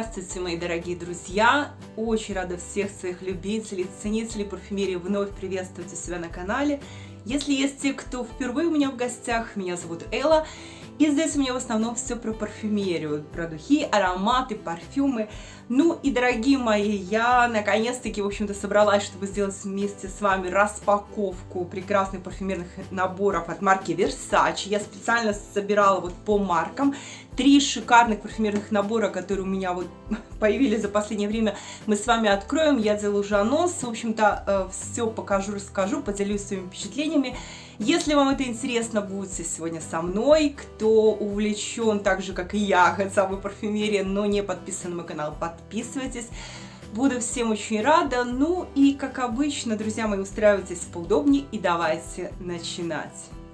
Здравствуйте, мои дорогие друзья! Очень рада всех своих любителей, ценителей парфюмерии вновь приветствовать у себя на канале. Если есть те, кто впервые у меня в гостях, меня зовут Элла. И здесь у меня в основном все про парфюмерию, про духи, ароматы, парфюмы. Ну и, дорогие мои, я наконец-таки, в общем-то, собралась, чтобы сделать вместе с вами распаковку прекрасных парфюмерных наборов от марки Versace. Я специально собирала вот по маркам. 3 шикарных парфюмерных набора, которые у меня вот появились за последнее время, мы с вами откроем. Я делаю уже анонс, в общем-то, все покажу, расскажу, поделюсь своими впечатлениями. Если вам это интересно, будьте сегодня со мной. Кто увлечен так же, как и я, хотя бы парфюмерией, но не подписан на мой канал, подписывайтесь. Буду всем очень рада. Ну и, как обычно, друзья мои, устраивайтесь поудобнее и давайте начинать.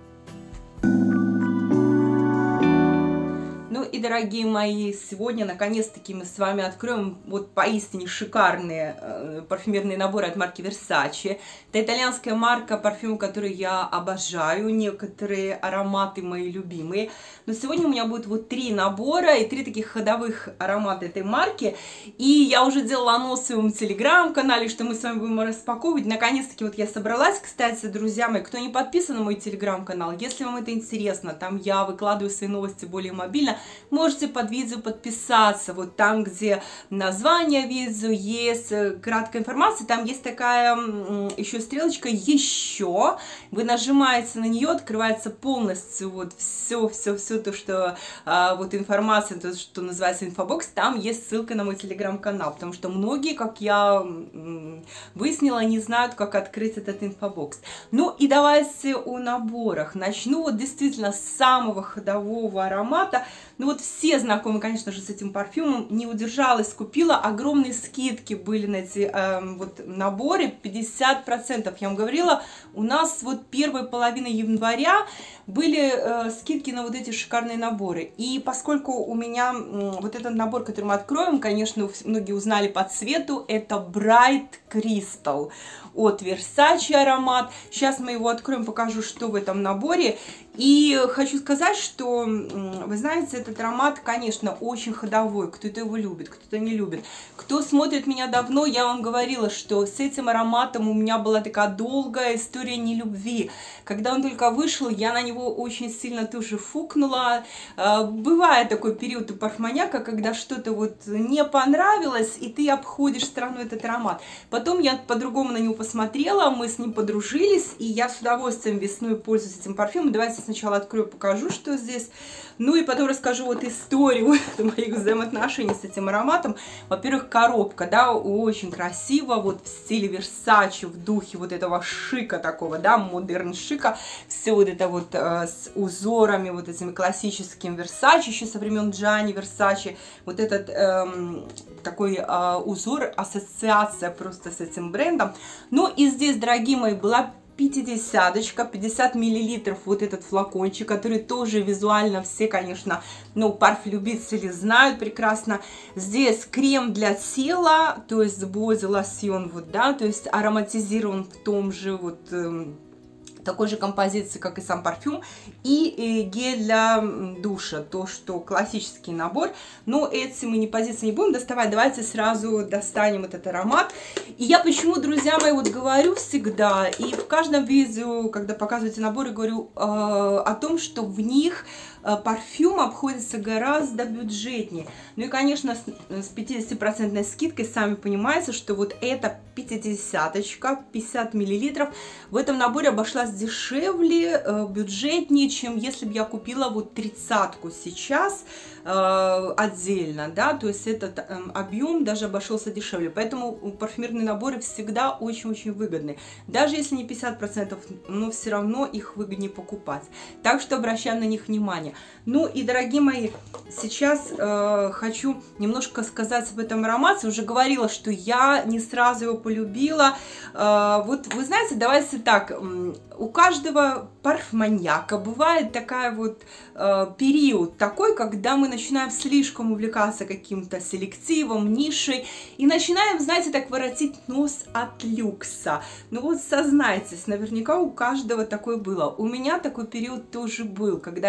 Ну и, дорогие мои, сегодня наконец-таки мы с вами откроем вот поистине шикарные парфюмерные наборы от марки Versace. Это итальянская марка парфюма, которую я обожаю, некоторые ароматы мои любимые. Но сегодня у меня будет вот 3 набора и 3 таких ходовых аромата этой марки. И я уже делала анонс в своем телеграм-канале, что мы с вами будем распаковывать. Наконец-таки вот я собралась. Кстати, друзья мои, кто не подписан на мой телеграм-канал, если вам это интересно, там я выкладываю свои новости более мобильно, можете под видео подписаться, вот там, где название видео, есть краткая информация, там есть такая еще стрелочка «Еще», вы нажимаете на нее, открывается полностью вот все то, что вот информация, то, что называется инфобокс, там есть ссылка на мой телеграм-канал, потому что многие, как я выяснила, не знают, как открыть этот инфобокс. Ну и давайте о наборах. Начну вот действительно с самого ходового аромата. Ну вот все знакомы, конечно же, с этим парфюмом, не удержалась, купила, огромные скидки были на эти вот наборы, 50%, я вам говорила, у нас вот первая половина января были скидки на вот эти шикарные наборы, и поскольку у меня вот этот набор, который мы откроем, конечно, многие узнали по цвету, это Bright Crystal от Versace аромат, сейчас мы его откроем, покажу, что в этом наборе. И хочу сказать, что, вы знаете, этот аромат, конечно, очень ходовой. Кто-то его любит, кто-то не любит. Кто смотрит меня давно, я вам говорила, что с этим ароматом у меня была такая долгая история нелюбви. Когда он только вышел, я на него очень сильно тоже фукнула. Бывает такой период у парфманяка, когда что-то вот не понравилось, и ты обходишь стороной этот аромат. Потом я по-другому на него посмотрела, мы с ним подружились, и я с удовольствием весной пользуюсь этим парфюмом. Давайте сначала открою, покажу, что здесь. Ну и потом расскажу вот историю моих взаимоотношений с этим ароматом. Во-первых, коробка, да, очень красиво, вот в стиле Versace, в духе вот этого шика такого, да, модерн шика. Все вот это вот с узорами, вот этими классическими Versace, еще со времен Gianni Versace. Вот этот такой узор, ассоциация просто с этим брендом. Ну и здесь, дорогие мои, была 50-очка, 50 миллилитров вот этот флакончик, который тоже визуально все, конечно, ну, парфюм-любители знают прекрасно. Здесь крем для тела, то есть боди лосьон, вот, да, то есть ароматизирован в том же вот такой же композиции, как и сам парфюм, и гель для душа, то, что классический набор. Но эти мы позиции не будем доставать, давайте сразу достанем этот аромат. И я почему, друзья мои, вот говорю всегда, и в каждом видео, когда показываете наборы, говорю о том, что в них парфюм обходится гораздо бюджетнее. Ну и, конечно, с 50% скидкой, сами понимаете, что вот эта 50-очка, 50 миллилитров, в этом наборе обошлась дешевле, бюджетнее, чем если бы я купила вот 30-ку сейчас отдельно, да, то есть этот объем даже обошелся дешевле. Поэтому парфюмерные наборы всегда очень-очень выгодны. Даже если не 50%, но все равно их выгоднее покупать. Так что обращаем на них внимание. Ну и, дорогие мои, сейчас хочу немножко сказать об этом аромате. Уже говорила, что я не сразу его полюбила. Вот вы знаете, давайте так, у каждого парфманьяка бывает такая вот период такой, когда мы начинаем слишком увлекаться каким-то селективом, нишей и начинаем, знаете, так воротить нос от люкса. Ну вот сознайтесь, наверняка у каждого такое было. У меня такой период тоже был, когда я вот ушла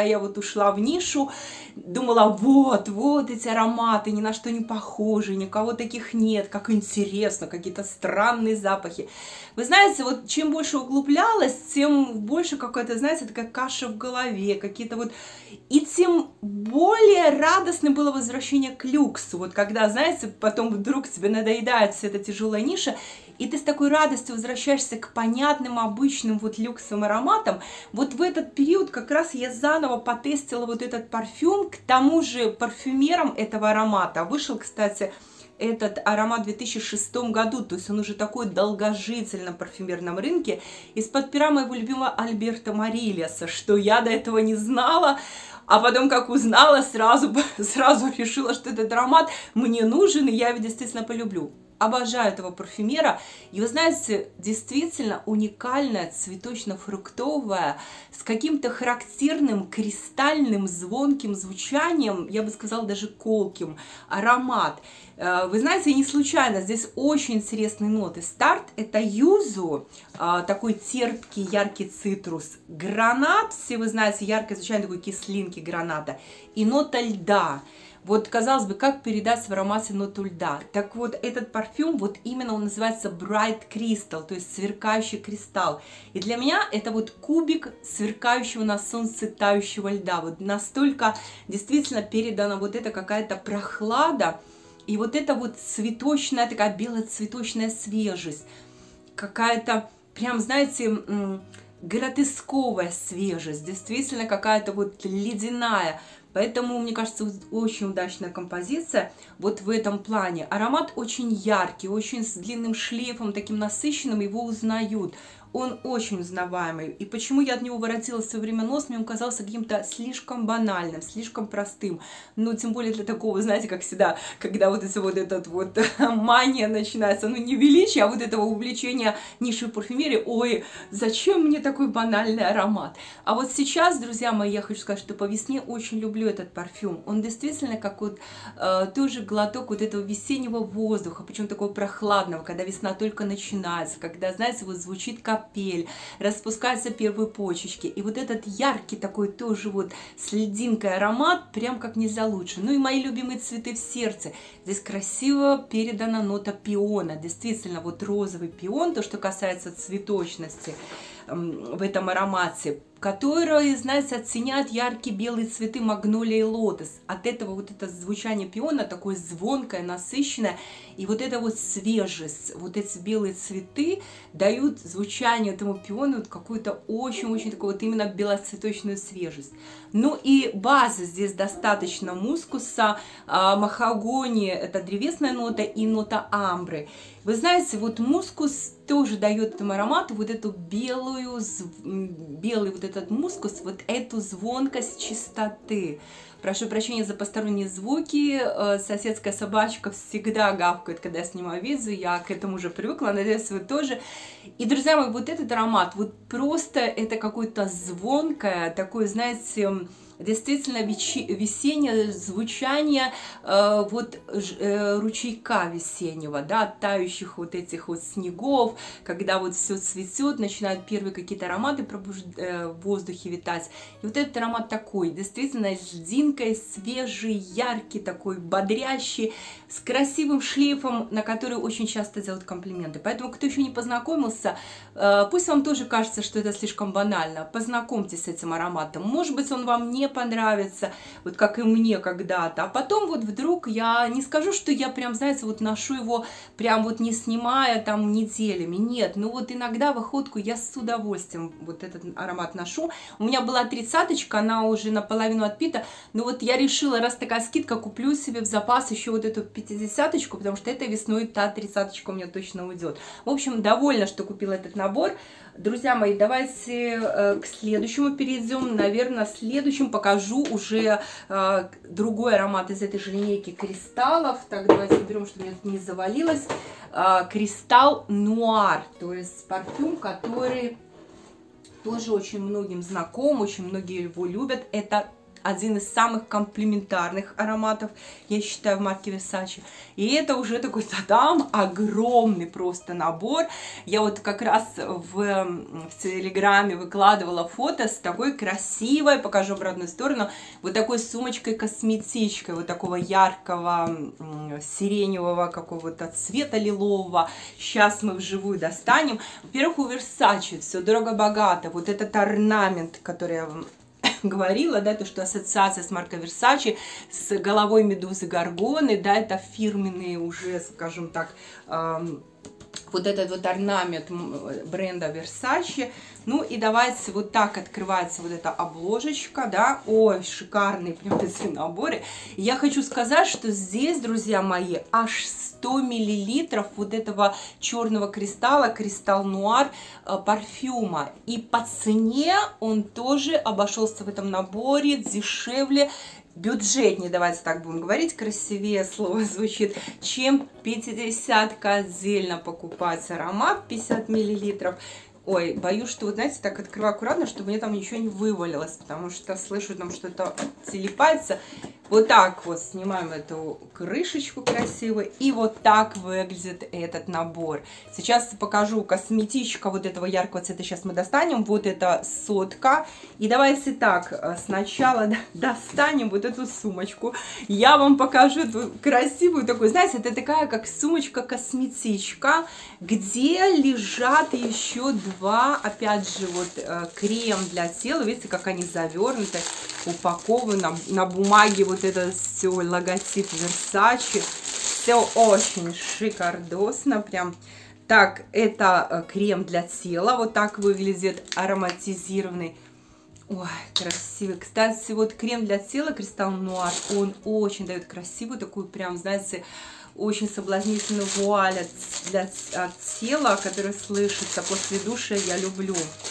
ушла в нишу, думала, вот эти ароматы, ни на что не похожи, никого таких нет, как интересно, какие-то странные запахи. Вы знаете, вот чем больше углублялась, тем больше какая-то, знаете, такая каша в голове, какие-то вот... И тем более радостным было возвращение к люксу. Вот когда, знаете, потом вдруг тебе надоедает вся эта тяжелая ниша, и ты с такой радостью возвращаешься к понятным, обычным вот люксовым ароматам. Вот в этот период как раз я заново потестила вот этот парфюм. К тому же парфюмером этого аромата вышел, кстати, этот аромат в 2006 году, то есть он уже такой долгожитель на парфюмерном рынке, из-под пера моего любимого Альберто Морильеса, что я до этого не знала, а потом, как узнала, сразу решила, что этот аромат мне нужен, и я его действительно полюблю. Обожаю этого парфюмера. И вы знаете, действительно уникальная, цветочно-фруктовая, с каким-то характерным кристальным звонким звучанием, я бы сказала, даже колким аромат. Вы знаете, не случайно, здесь очень интересные ноты. Старт – это юзу, такой терпкий, яркий цитрус. Гранат, все вы знаете, яркое звучание такой кислинки граната. И нота льда. Вот, казалось бы, как передать в аромате ноту льда? Так вот, этот парфюм, вот именно он называется Bright Crystal, то есть сверкающий кристалл. И для меня это вот кубик сверкающего на солнце тающего льда. Вот настолько действительно передана вот эта какая-то прохлада, и вот эта вот цветочная, такая белоцветочная свежесть. Какая-то, прям, знаете, гротесковая свежесть, действительно какая-то вот ледяная. Поэтому, мне кажется, очень удачная композиция вот в этом плане. Аромат очень яркий, очень с длинным шлейфом, таким насыщенным, его узнают. Он очень узнаваемый. И почему я от него воротилась в свое время нос, мне он казался каким-то слишком банальным, слишком простым. Ну, тем более для такого, знаете, как всегда, когда вот этот вот мания начинается, ну, не величие, а вот этого увлечения нишей парфюмерии. Ой, зачем мне такой банальный аромат? А вот сейчас, друзья мои, я хочу сказать, что по весне очень люблю этот парфюм. Он действительно как вот тоже глоток вот этого весеннего воздуха, причем такого прохладного, когда весна только начинается, когда, знаете, вот звучит капель, распускаются первые почечки. И вот этот яркий такой тоже вот с льдинкой аромат, прям как нельзя лучше. Ну и мои любимые цветы в сердце. Здесь красиво передана нота пиона. Действительно, вот розовый пион, то, что касается цветочности в этом аромате, которые, знаете, оценяют яркие белые цветы магнолия и лотос. От этого вот это звучание пиона такое звонкое, насыщенное, и вот эта вот свежесть, вот эти белые цветы дают звучанию этому пиону какую-то очень-очень такую вот именно белоцветочную свежесть. Ну и базы здесь достаточно мускуса, махагони, это древесная нота, и нота амбры. Вы знаете, вот мускус тоже дает этому аромату вот эту белый вот этот мускус, вот эту звонкость чистоты. Прошу прощения за посторонние звуки, соседская собачка всегда гавкает, когда я снимаю видео, я к этому уже привыкла, надеюсь, вы тоже. И, друзья мои, вот этот аромат, вот просто это какое-то звонкое, такое, знаете, действительно весеннее звучание вот ручейка весеннего, да, тающих вот этих вот снегов, когда вот все цветет, начинают первые какие-то ароматы в воздухе витать. И вот этот аромат такой, действительно льдинкой, свежий, яркий, такой бодрящий, с красивым шлейфом, на который очень часто делают комплименты. Поэтому, кто еще не познакомился, пусть вам тоже кажется, что это слишком банально, познакомьтесь с этим ароматом. Может быть, он вам не понравится, вот как и мне когда-то. А потом вот вдруг, я не скажу, что я прям, знаете, вот ношу его прям вот не снимая там неделями. Нет, ну вот иногда в охотку я с удовольствием вот этот аромат ношу. У меня была 30-очка, она уже наполовину отпита. Но вот я решила, раз такая скидка, куплю себе в запас еще вот эту 50-очку, потому что этой весной та 30-очка у меня точно уйдет. В общем, довольна, что купила этот набор. Друзья мои, давайте к следующему перейдем. Наверное, в следующем покажу уже другой аромат из этой же линейки кристаллов. Так, давайте берем, чтобы у меня не завалилось. Кристалл Нуар, то есть парфюм, который тоже очень многим знаком, очень многие его любят. Это один из самых комплементарных ароматов, я считаю, в марке Versace. И это уже такой тадам, огромный просто набор. Я вот как раз в Телеграме выкладывала фото с такой красивой, покажу обратную сторону, вот такой сумочкой-косметичкой, вот такого яркого сиреневого какого-то цвета лилового. Сейчас мы вживую достанем. Во-первых, у Versace все дорого-богато. Вот этот орнамент, который я вам говорила, да, то, что ассоциация с маркой Versace, с головой медузы Горгоны, да, это фирменные уже, скажем так, вот этот вот орнамент бренда Versace. Ну и давайте вот так открывается вот эта обложечка, да, ой, шикарные прям эти наборы. Я хочу сказать, что здесь, друзья мои, аж 100 миллилитров вот этого черного кристалла, кристалл нуар парфюма. И по цене он тоже обошелся в этом наборе дешевле, бюджетнее, давайте так будем говорить, красивее слово звучит, чем 50-ка отдельно покупать аромат 50 миллилитров. Ой, боюсь, что, вот знаете, так открываю аккуратно, чтобы мне там ничего не вывалилось, потому что слышу там что-то телепается. Вот так вот снимаем эту крышечку красивую, и вот так выглядит этот набор. Сейчас покажу косметичка вот этого яркого цвета, сейчас мы достанем, вот это сотка. И давайте так, сначала достанем вот эту сумочку, я вам покажу эту красивую такую, знаете, это такая как сумочка-косметичка, где лежат еще два, опять же, вот крем для тела, видите, как они завернуты, упакованы на бумаге, вот это все, логотип Versace, все очень шикардосно, прям. Так, это крем для тела, вот так выглядит, ароматизированный. Ой, красивый. Кстати, вот крем для тела Кристалл Нуар, он очень дает красивую такую, прям, знаете, очень соблазнительную вуаль от тела, которая слышится после душа. Я люблю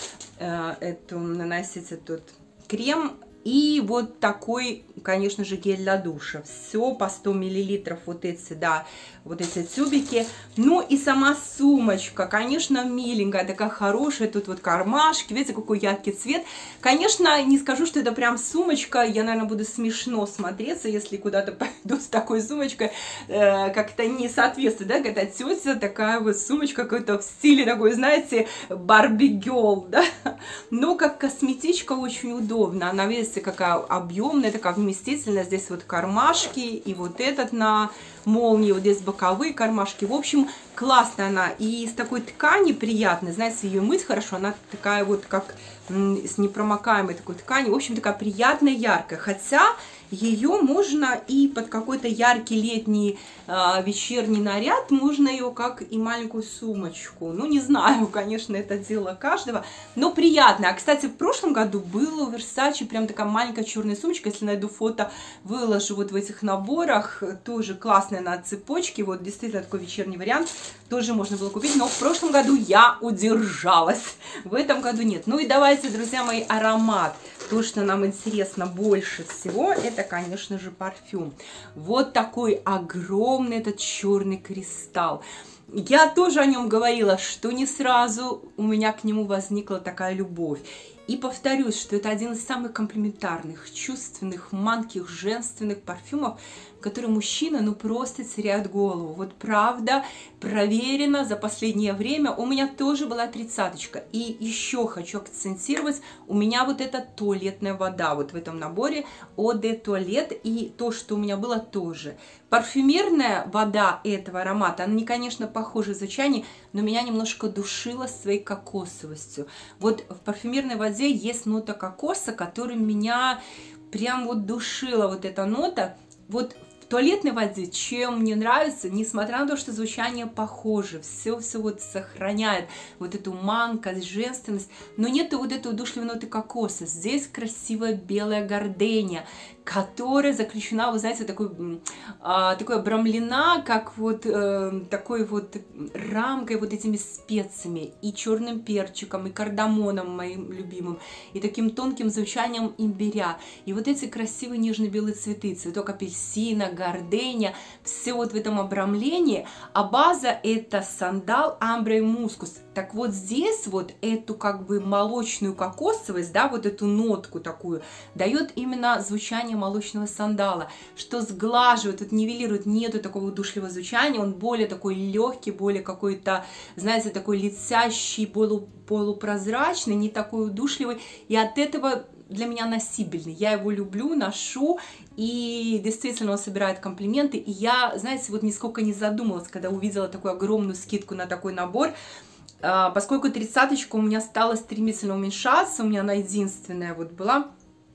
наносить этот крем. И вот такой, конечно же, гель для душа. Все по 100 миллилитров, вот эти, да, вот эти тюбики. Ну и сама сумочка, конечно, миленькая, такая хорошая. Тут вот кармашки, видите, какой яркий цвет. Конечно, не скажу, что это прям сумочка. Я, наверное, буду смешно смотреться, если куда-то пойду с такой сумочкой. Как-то не соответствует, да, какая-то тетя, такая вот сумочка, какой-то в стиле такой, знаете, Барби-гелл, да. Но как косметичка очень удобно. Она, видите, какая объемная, такая вместительная. Здесь вот кармашки, и вот этот на молнии, вот здесь боковые кармашки. В общем, классная она. И из такой ткани приятной, знаете, ее мыть хорошо. Она такая вот, как с непромокаемой такой ткани. В общем, такая приятная, яркая. Хотя ее можно и под какой-то яркий летний вечерний наряд, можно ее как и маленькую сумочку. Ну, не знаю, конечно, это дело каждого, но приятно. А, кстати, в прошлом году было у Versace прям такая маленькая черная сумочка. Если найду фото, выложу вот в этих наборах. Тоже классная на цепочке. Вот действительно такой вечерний вариант. Тоже можно было купить, но в прошлом году я удержалась. В этом году нет. Ну и давайте, друзья мои, аромат. То, что нам интересно больше всего, это, конечно же, парфюм. Вот такой огромный этот черный кристалл. Я тоже о нем говорила, что не сразу у меня к нему возникла такая любовь. И повторюсь, что это один из самых комплементарных, чувственных, манких, женственных парфюмов, которые мужчины, ну, просто теряют голову. Вот правда, проверено за последнее время. У меня тоже была 30-очка. И еще хочу акцентировать, у меня вот эта туалетная вода, вот в этом наборе Eau de Toilette, и то, что у меня было тоже. Парфюмерная вода этого аромата, она не, конечно, похожа в звучании, но меня немножко душила своей кокосовостью. Вот в парфюмерной воде есть нота кокоса, которая меня прям вот душила, вот эта нота. Вот в туалетной воде, чем мне нравится, несмотря на то, что звучание похоже, все вот сохраняет вот эту манкость, женственность, но нету вот этой удушливой ноты кокоса. Здесь красивая белая гордения, которая заключена, вы знаете, такой обрамлена, как вот такой вот рамкой, вот этими специями, и черным перчиком, и кардамоном моим любимым, и таким тонким звучанием имбиря. И вот эти красивые нежно-белые цветы, цветок апельсина, горденя, все вот в этом обрамлении. А база это сандал, амбра и мускус. Так вот здесь вот эту как бы молочную кокосовость, да, вот эту нотку такую, дает именно звучание молочного сандала, что сглаживает, вот нивелирует, нету такого удушливого звучания, он более такой легкий, более какой-то, знаете, такой летящий, полупрозрачный, не такой удушливый, и от этого для меня носибельный. Я его люблю, ношу, и действительно он собирает комплименты, и я, знаете, вот нисколько не задумалась, когда увидела такую огромную скидку на такой набор, поскольку 30-очка у меня стала стремительно уменьшаться, у меня она единственная вот была,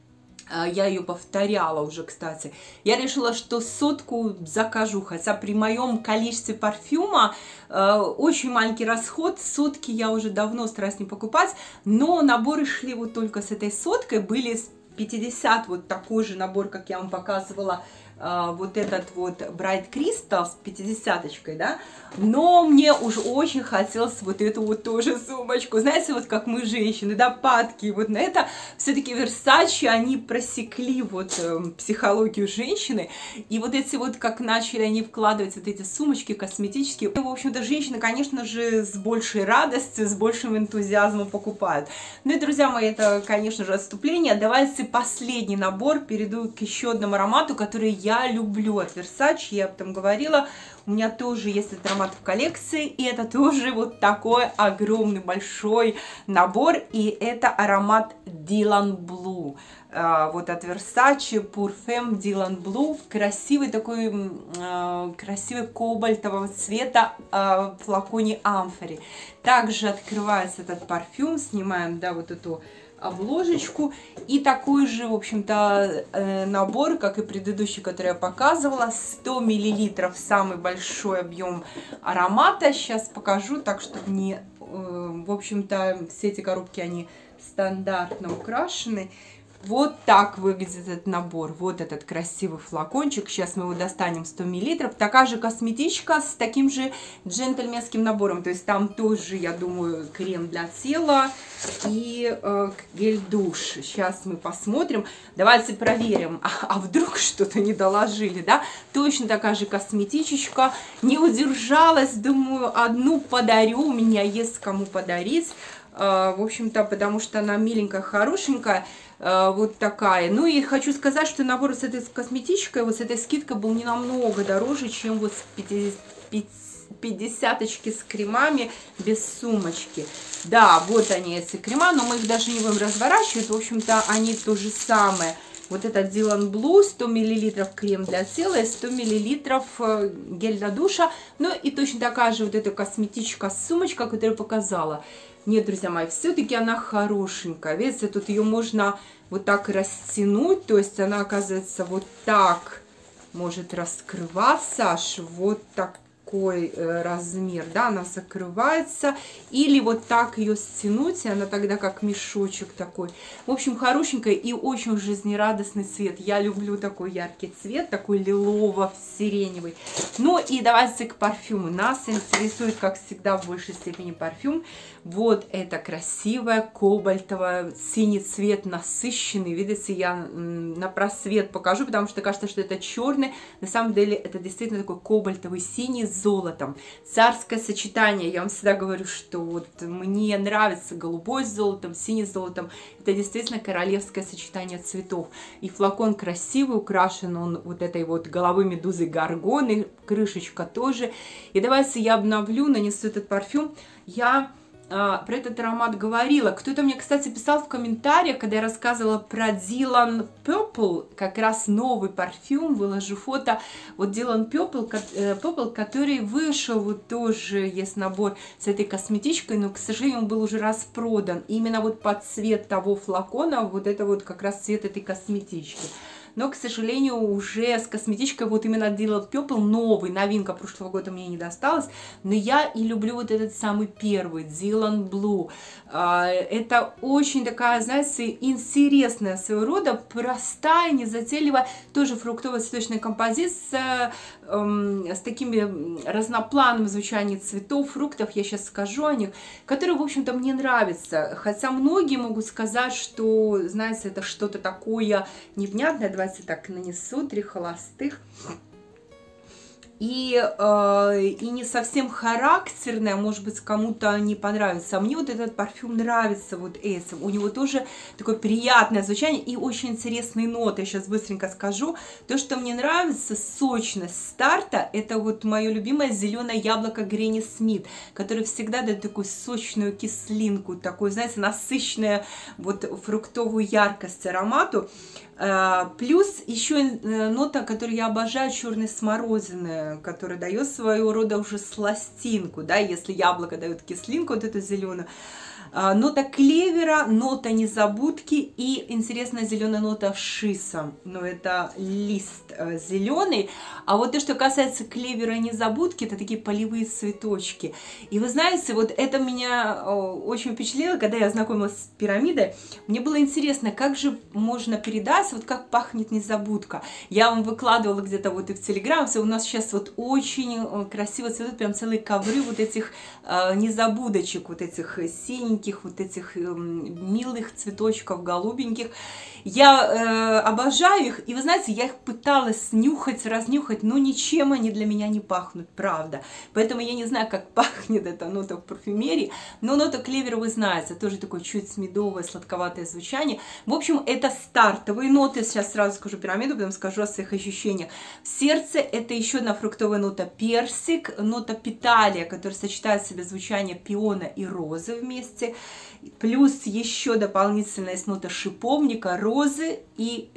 я ее повторяла уже, кстати, я решила, что сотку закажу, хотя при моем количестве парфюма очень маленький расход, сотки я уже давно стараюсь не покупать, но наборы шли вот только с этой соткой, были с 50, вот такой же набор, как я вам показывала, вот этот вот Bright Crystal с 50-очкой, да, но мне уж очень хотелось вот эту вот тоже сумочку, знаете, вот как мы женщины, да, падки, вот на это все-таки Versace, они просекли вот психологию женщины, и вот эти вот, как начали они вкладывать вот эти сумочки косметические, в общем-то, женщины, конечно же, с большей радостью, с большим энтузиазмом покупают. Ну и, друзья мои, это, конечно же, отступление. Давайте последний набор, перейду к еще одному аромату, который я люблю от Versace, я об этом говорила, у меня тоже есть этот аромат в коллекции, и это тоже вот такой огромный большой набор, и это аромат Dylan Blue, вот от Versace, Parfum Dylan Blue, в красивый такой, красивый кобальтового цвета в флаконе амфоре. Также открывается этот парфюм, снимаем, да, вот эту обложечку, и такой же, в общем-то, набор, как и предыдущий, который я показывала, 100 мл, самый большой объем аромата. Сейчас покажу, так что не, в общем-то, все эти коробки, они стандартно украшены. Вот так выглядит этот набор. Вот этот красивый флакончик. Сейчас мы его достанем, 100 мл. Такая же косметичка с таким же джентльменским набором. То есть там тоже, я думаю, крем для тела и гель-душ. Сейчас мы посмотрим. Давайте проверим. А вдруг что-то не доложили, да? Точно такая же косметичечка. Не удержалась, думаю, одну подарю. У меня есть кому подарить. В общем-то, потому что она миленькая, хорошенькая. Вот такая. Ну и хочу сказать, что набор с этой косметичкой, вот с этой скидкой был не намного дороже, чем вот с 50-очки с кремами без сумочки. Да, вот они, эти крема, но мы их даже не будем разворачивать. В общем-то, они то же самое. Вот этот Dylan Blue, 100 мл крем для тела и 100 мл гель для душа. Ну и точно такая же вот эта косметичка-сумочка, которую я показала. Нет, друзья мои, все-таки она хорошенькая. Видите, тут ее можно вот так растянуть. То есть она, оказывается, вот так может раскрываться. Аж вот такой размер. Да, она закрывается. Или вот так ее стянуть, и она тогда как мешочек такой. В общем, хорошенькая и очень жизнерадостный цвет. Я люблю такой яркий цвет, такой лилово-сиреневый. Ну и давайте к парфюму. Нас интересует, как всегда, в большей степени парфюм. Вот это красивая кобальтовая, синий цвет насыщенный. Видите, я на просвет покажу, потому что кажется, что это черный. На самом деле это действительно такой кобальтовый синий с золотом. Царское сочетание. Я вам всегда говорю, что вот мне нравится голубой с золотом, синий с золотом. Это действительно королевское сочетание цветов. И флакон красивый, украшен он вот этой вот головой медузы Горгоны. Крышечка тоже. И давайте я обновлю, нанесу этот парфюм. Я про этот аромат говорила. Кто-то мне, кстати, писал в комментариях, когда я рассказывала про Dylan Purple, как раз новый парфюм, выложу фото. Вот Dylan Purple, который вышел, вот тоже есть набор с этой косметичкой, но, к сожалению, он был уже распродан. Именно вот под цвет того флакона, вот это вот как раз цвет этой косметички. но, к сожалению, уже с косметичкой вот именно Dylan Purple, новый, новинка прошлого года мне не досталась, но я и люблю вот этот самый первый, Dylan Blue. Это очень такая, знаете, интересная своего рода, простая, незатейливая, тоже фруктово-цветочная композиция, с такими разноплановым звучанием цветов, фруктов, я сейчас скажу о них, которые, в общем-то, мне нравятся. Хотя многие могут сказать, что, знаете, это что-то такое невнятное. Давайте так нанесу 3 холостых. И не совсем характерная, может быть, кому-то не понравится. А мне вот этот парфюм нравится вот этим. У него тоже такое приятное звучание и очень интересные ноты. Я сейчас быстренько скажу. То, что мне нравится, сочность старта, это вот мое любимое зеленое яблоко Гренни Смит, которое всегда дает такую сочную кислинку, такую, знаете, насыщенную вот фруктовую яркость аромату. Плюс еще нота, которую я обожаю, черной смородины, которая дает своего рода уже сластинку, да, если яблоко дает кислинку, вот эту зеленую. Нота клевера, нота незабудки и интересная зеленая нота шиса. Но это лист зеленый. А вот то, что касается клевера и незабудки, это такие полевые цветочки. И вы знаете, вот это меня очень впечатлило, когда я знакомилась с пирамидой. Мне было интересно, как же можно передать, вот как пахнет незабудка. Я вам выкладывала где-то вот и в Телеграм, у нас сейчас вот очень красиво цветут прям целые ковры вот этих незабудочек, вот этих синеньких, вот этих милых цветочков, голубеньких. Я обожаю их, и вы знаете, я их пыталась снюхать, разнюхать, но ничем они для меня не пахнут, правда. Поэтому я не знаю, как пахнет эта нота в парфюмерии, но нота клевера, вы знаете, тоже такое чуть медовое, сладковатое звучание. В общем, это стартовые ноты, сейчас сразу скажу пирамиду, потом скажу о своих ощущениях. В сердце это еще одна фруктовая нота персик, нота питалия, которая сочетает в себе звучание пиона и розы вместе. Плюс еще дополнительная нота шиповника, розы и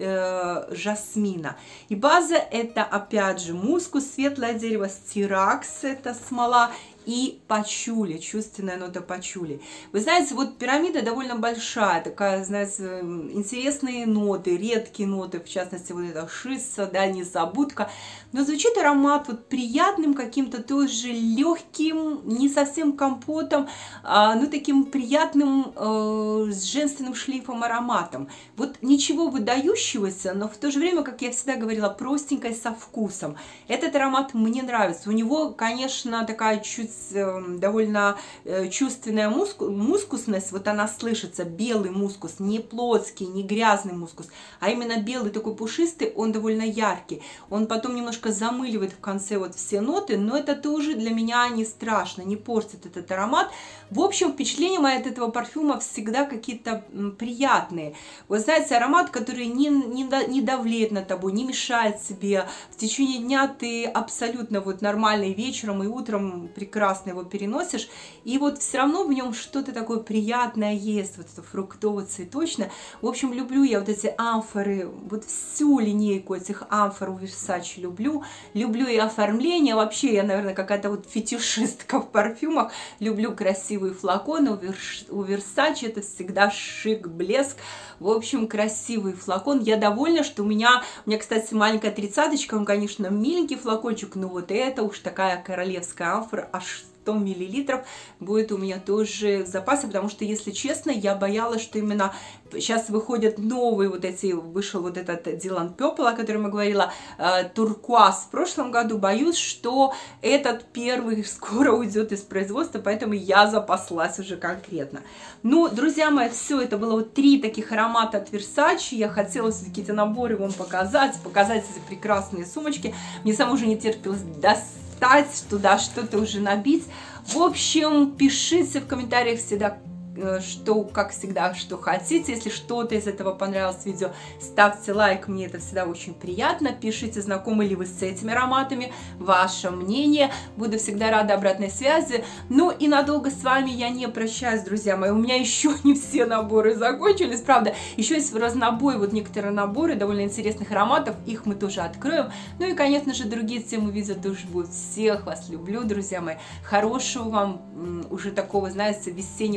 жасмина. И база это опять же мускус, светлое дерево, стиракс, это смола, и пачули, чувственная нота пачули. Вы знаете, вот пирамида довольно большая, такая, знаете, интересные ноты, редкие ноты, в частности, вот это шисса, да, незабудка. Но звучит аромат вот приятным каким-то тоже легким, не совсем компотом, но таким приятным с женственным шлейфом ароматом. Вот ничего выдающегося, но в то же время, как я всегда говорила, простенькой со вкусом. Этот аромат мне нравится. У него, конечно, такая чуть довольно чувственная мускусность, вот она слышится, белый мускус, не плотский, не грязный мускус, а именно белый такой пушистый, он довольно яркий, он потом немножко замыливает в конце вот все ноты, но это тоже для меня не страшно, не портит этот аромат. В общем, впечатления мои от этого парфюма всегда какие-то приятные. Вы знаете, аромат, который не давлеет на тобой, не мешает себе, в течение дня ты абсолютно вот нормально и вечером, и утром прекрасно его переносишь, и вот все равно в нем что-то такое приятное есть, вот это фруктово-цветочное. В общем, люблю я вот эти амфоры, вот всю линейку этих амфор у Versace люблю и оформление, вообще я, наверное, какая-то вот фетишистка в парфюмах, люблю красивые флаконы, у Versace это всегда шик, блеск. В общем, красивый флакон. Я довольна, что у меня, кстати, маленькая 30-очка, он, конечно, миленький флакончик, но вот это уж такая королевская амфора, аж 100 миллилитров будет у меня тоже в запасе, потому что, если честно, я боялась, что именно сейчас выходят новые вот эти, вышел вот этот Dylan Purple, о котором я говорила, туркуаз в прошлом году, боюсь, что этот первый скоро уйдет из производства, поэтому я запаслась уже конкретно. Ну, друзья мои, все, это было вот 3 таких аромата от Versace, я хотела все-таки эти наборы вам показать эти прекрасные сумочки, мне самой уже не терпелось достать туда что-то уже набить. В общем, пишите в комментариях всегда, что, как всегда, что хотите. Если что-то из этого понравилось видео, ставьте лайк, мне это всегда очень приятно. Пишите, знакомы ли вы с этими ароматами, ваше мнение. Буду всегда рада обратной связи. Ну и надолго с вами я не прощаюсь, друзья мои. У меня еще не все наборы закончились, правда. Еще есть в разнобой вот некоторые наборы довольно интересных ароматов. Их мы тоже откроем. Ну и, конечно же, другие темы видео тоже будут. Всех вас люблю, друзья мои. Хорошего вам уже такого, знаете, весеннего солнца.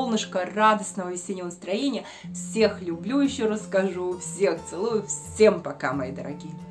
солнышка, радостного весеннего настроения. Всех люблю, еще раз скажу, всех целую, всем пока, мои дорогие.